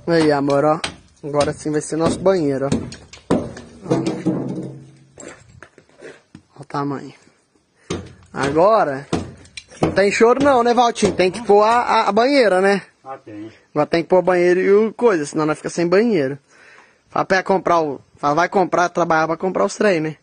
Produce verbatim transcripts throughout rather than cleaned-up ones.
Aí, amor, ó. Agora sim vai ser nosso banheiro, ó. Olha o tamanho. Agora, não tem choro não, né, Valtinho? Tem que pôr a, a, a banheira, né? Ah, tem. Agora tem que pôr banheiro e o coisa, senão nós fica sem banheiro. Fala pra comprar o... Fala, vai comprar, trabalhar pra comprar os trem, né?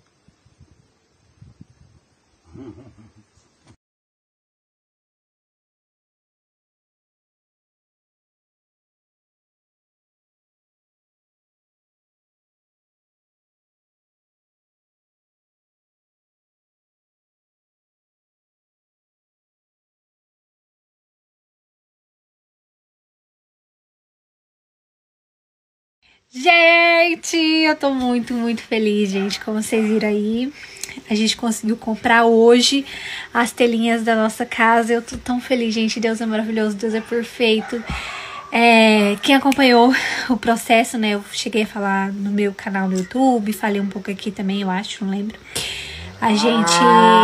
Gente, eu tô muito, muito feliz, gente. Como vocês viram aí, a gente conseguiu comprar hoje as telinhas da nossa casa. Eu tô tão feliz, gente. Deus é maravilhoso, Deus é perfeito. É, quem acompanhou o processo, né? Eu cheguei a falar no meu canal no YouTube, falei um pouco aqui também, eu acho, não lembro. A gente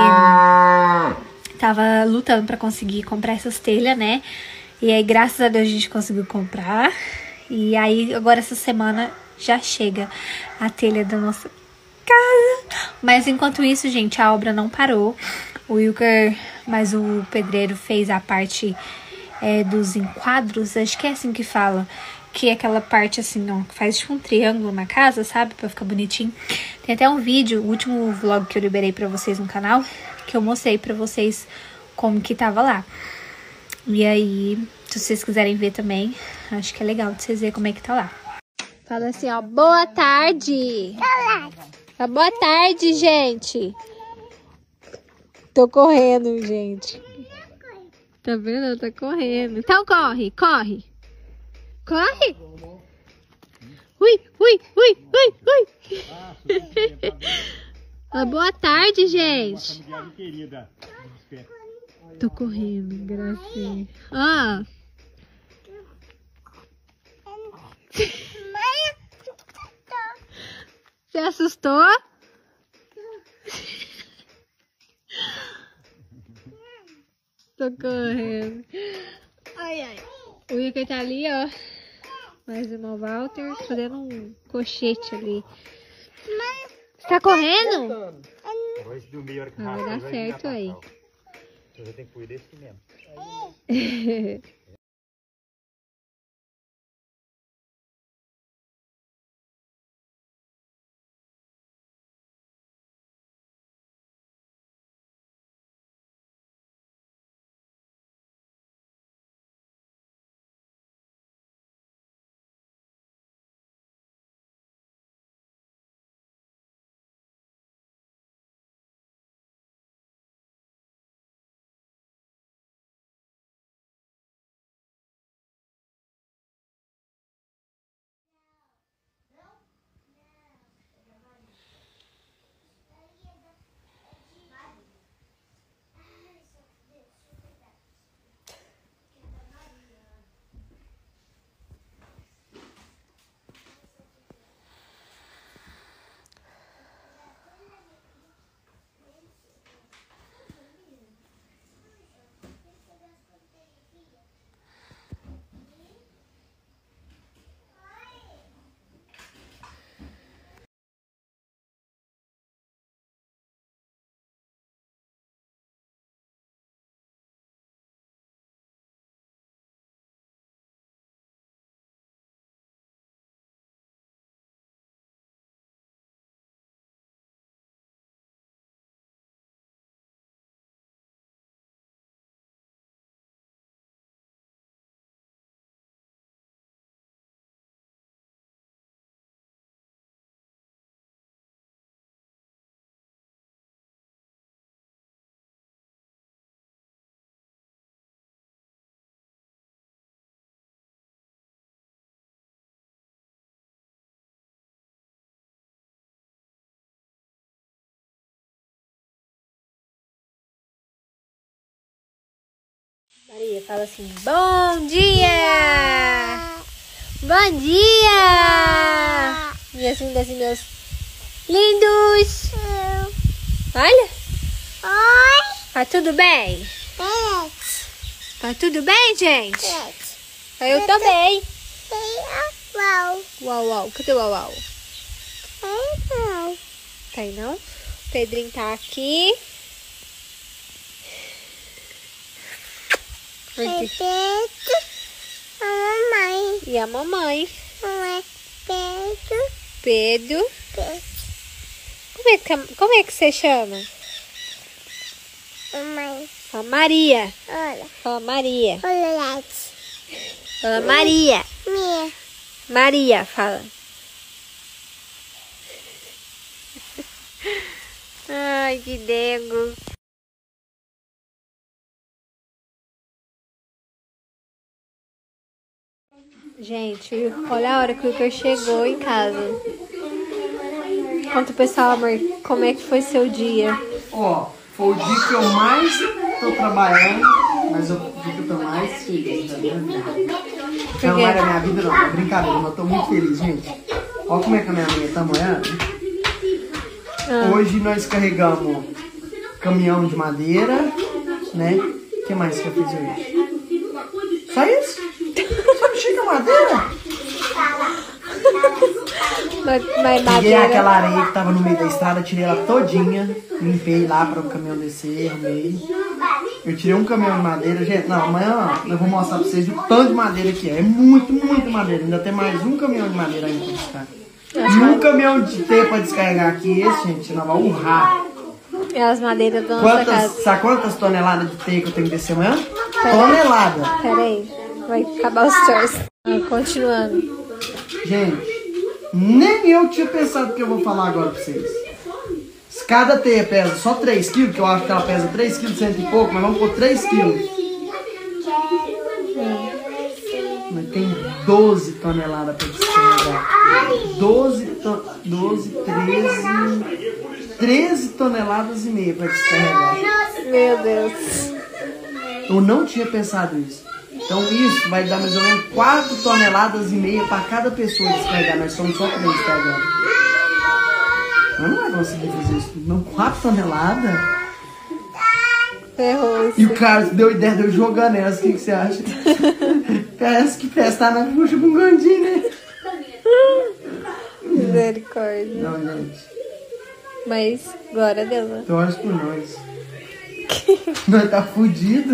tava lutando pra conseguir comprar essas telhas, né? E aí, graças a Deus, a gente conseguiu comprar. E aí, agora essa semana já chega a telha da nossa casa. Mas enquanto isso, gente, a obra não parou. O Wilker, mas o pedreiro fez a parte é, dos enquadros, acho que é assim que fala. Que é aquela parte assim, ó, que faz tipo um triângulo na casa, sabe? Pra ficar bonitinho. Tem até um vídeo, o último vlog que eu liberei pra vocês no canal, que eu mostrei pra vocês como que tava lá. E aí, se vocês quiserem ver também, acho que é legal de vocês verem como é que tá lá. Fala assim, ó, boa tarde. Ah, boa tarde, gente. Tô correndo, gente. Tá vendo? Tá correndo. Então corre, corre. Corre. Ui, ui, ui, ui, ui. Ah, boa tarde, gente. Tô correndo, gracinha. Ah. Você assustou? Tô correndo. Ai, ai. O Wilker tá ali, ó. Mais o irmão Walter fazendo um cochete ali. Você tá correndo? Ah, vai dar certo aí. Você tem que cuidar desse mesmo. Maria, fala assim, bom dia! Bom dia! Diz assim, assim, meus lindos! Olha! Oi! Tá tudo bem? Pet! Tá tudo bem, gente? Pet! Eu também! Pet! Uau, uau. Cadê o uau, uau? Não. Tá aí, não? O Pedrinho tá aqui. Aqui. A mamãe. E a mamãe. Mamãe. Pedro. Pedro. Pedro. Como é que, como é que você chama? Mamãe. Fala Maria. Olha. Fala Maria. Olha, Lete. Fala Maria. Minha. Maria, fala. Ai, que dengo. Gente, olha a hora que o Lucas chegou em casa. Conta pro pessoal, amor, como é que foi seu dia? Ó, foi o dia que eu mais tô trabalhando, mas o dia que eu tô mais feliz da minha vida. Não, não é da minha vida não, é brincadeira, mas eu tô muito feliz, gente. Ó como é que a minha mãe tá molhando. Ah. Hoje nós carregamos caminhão de madeira, né? O que mais que eu fiz hoje? Só isso? Só mexi com a madeira? Mas, mas Peguei madeira... aquela areia que tava no meio da estrada, tirei ela todinha, limpei lá para o caminhão descer, arrumei. Eu tirei um caminhão de madeira, gente, não, amanhã eu vou mostrar pra vocês o tanto de madeira que é. É muito, muito madeira, ainda tem mais um caminhão de madeira ainda pra descarregar. E um caminhão de teia pra descarregar aqui, esse, gente, nós vamos urrar. É as madeiras da nossa Quantas, casa. sabe quantas toneladas de teia que eu tenho que descer amanhã? Tonelada. Pera aí, vai acabar os stories. Ah, continuando. Gente, nem eu tinha pensado que eu vou falar agora pra vocês. Cada teia pesa só três quilos, que eu acho que ela pesa três quilos, cento e pouco, mas vamos pôr três quilos. Mas tem doze toneladas para descarregar. doze, to doze, treze, treze toneladas e meia para descarregar. Meu Deus. Eu não tinha pensado nisso. Então isso vai dar mais ou menos quatro toneladas e meia para cada pessoa descarregar. Nós somos só três até agora. Mas não vai conseguir fazer isso tudo, não. quatro toneladas? Ferrou. E o cara deu ideia de eu jogando elas. O que, que você acha? Parece que prestar na puxa com um gandinho, né? Misericórdia. Não, gente. Mas, glória a Deus, né? Torce por nós. Nós tá fudido.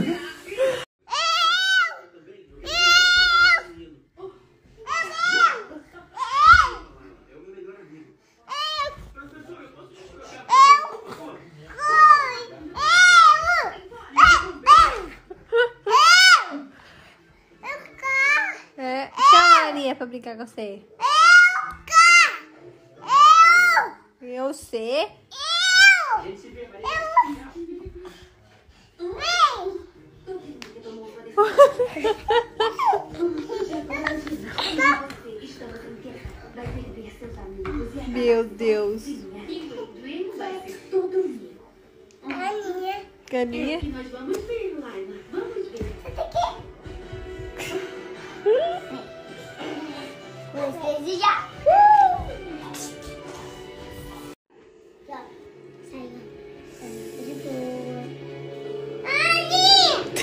É, chama a Aninha pra brincar com você. Eu! Eu sei. Meu Deus. Aninha. Caninha. Nós vamos ver, Laila. Vamos ver. Vocês já. Já. Saiu. De boa. Aninha!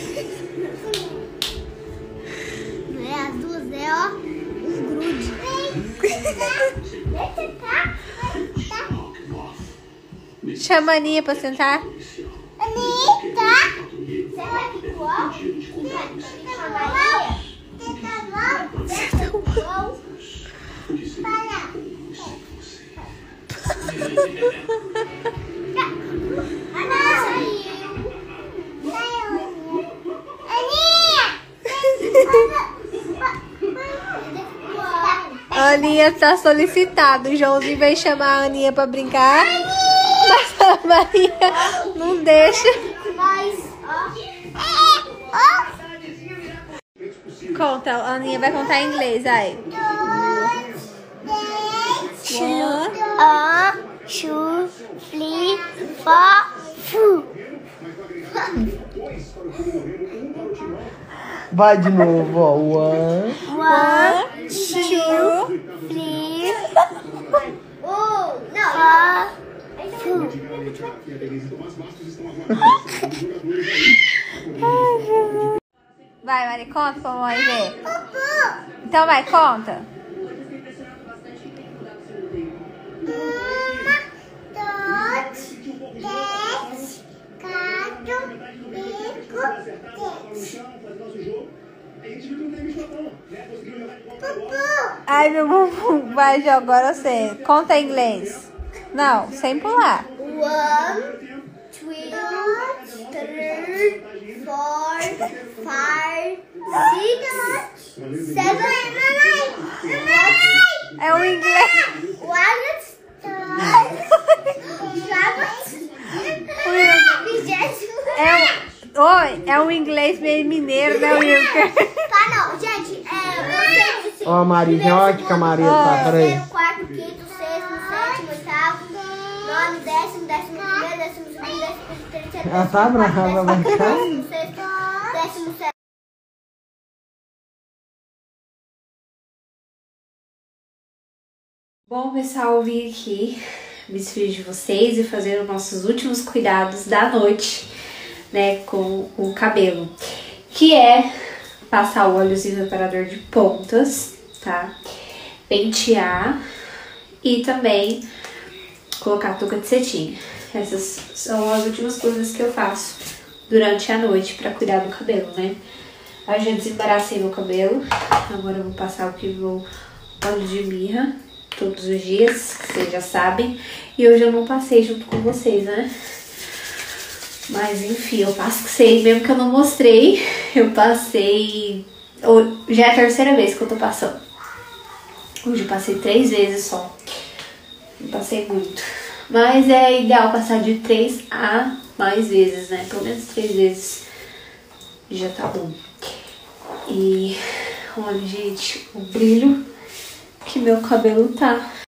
Não é as duas, é ó. Os grudes. Vem cá. Chama a Aninha pra sentar. Anitta! Você vai igual? Você tá bom? Você tá bom? Para! Aninha! Saiu! Saiu, Aninha! A Aninha tá solicitada. O Joãozinho vai chamar a Aninha pra brincar. Mas a Maria não deixa. Mas, ó. Ó. Conta, a Aninha vai contar em inglês, aí. One, two, three, four, five. Vai de novo, ó. One. One, two, three, four, two. Vai, Mari, conta pra mamãe ver. Então vai, conta. Ai, meu bumbum, vai, Jô, agora você. Conta em inglês. Não, sem pular. One, two, three, four, five, six, seven, É o inglês. What? É o, oi, é um inglês meio mineiro, né, Wilker? Tá, não, gente, é, você... Ó, a Maria, olha que camarinha tá, peraí. quarto, quinto, sexto, sétimo, oitavo, nono, décimo, décimo primeiro, décimo segundo, décimo terceiro, Ela tá brava, vai ficar. décimo sexto, décimo sétimo. Bom, pessoal, eu vim aqui me despedir de vocês e fazer os nossos últimos cuidados da noite, né, com o cabelo, que é passar o óleozinho reparador de pontas, tá? Pentear e também colocar touca de cetim. Essas são as últimas coisas que eu faço durante a noite pra cuidar do cabelo, né? Aí eu já desembaracei meu cabelo, agora eu vou passar aqui o meu óleo de mirra todos os dias, que vocês já sabem. E hoje eu não passei junto com vocês, né? Mas enfim, eu passei, mesmo que eu não mostrei, eu passei... Já é a terceira vez que eu tô passando. Hoje eu passei três vezes só. Não passei muito. Mas é ideal passar de três a mais vezes, né? Pelo menos três vezes já tá bom. E olha, gente, o brilho que meu cabelo tá.